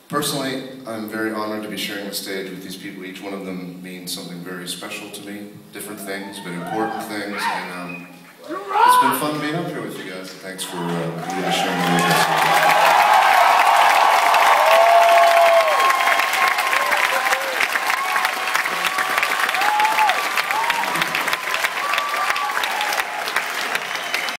Personally, I'm very honored to be sharing the stage with these people. Each one of them means something very special to me. Different things, but important things. And it's been fun being up here with you guys. Thanks for sharing